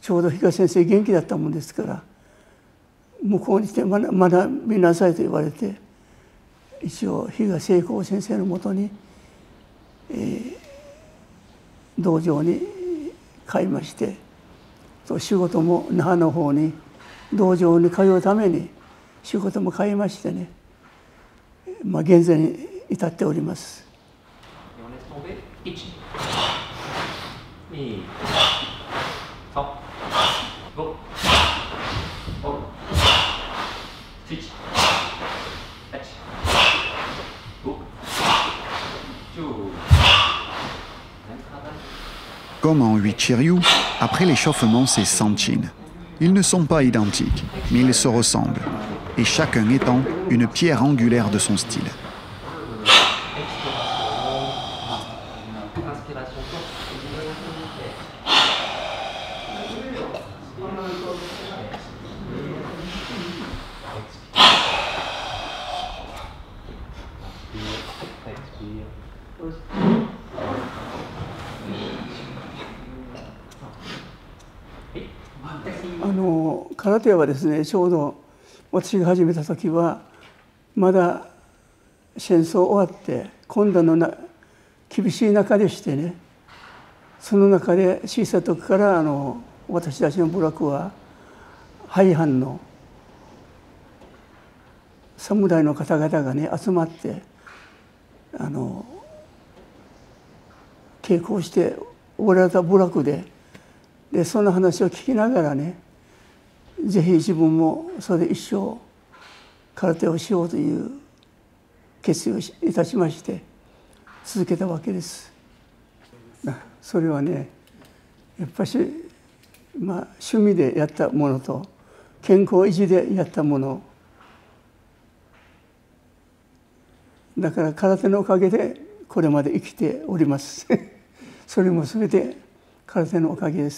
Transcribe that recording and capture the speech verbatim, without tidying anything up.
ちょうど比嘉先生元気だったもんですから、向こうに来て学びなさいと言われて、一応比嘉聖光先生のもとに、えー、道場に帰りまして、仕事も那覇の方に道場に通うために仕事も変えましてね、まあ、現在に至っております。 Comme en Huichiryu, après l'échauffement, c'est Sanchin. Ils ne sont pas identiques, mais ils se ressemblent, et chacun étant une pierre angulaire de son style. Ah あの空手はですね、ちょうど私が始めた時はまだ戦争終わって今度のな厳しい中でしてね、その中で小さい時からあの私たちの部落は廃藩の侍の方々がね集まってあの稽古をしておられた部落で、でその話を聞きながらね、ぜひ自分もそれで一生空手をしようという決意をいたしまして続けたわけです。それはね、やっぱし、まあ、趣味でやったものと健康維持でやったものだから、空手のおかげでこれまで生きております。それも全て空手のおかげです。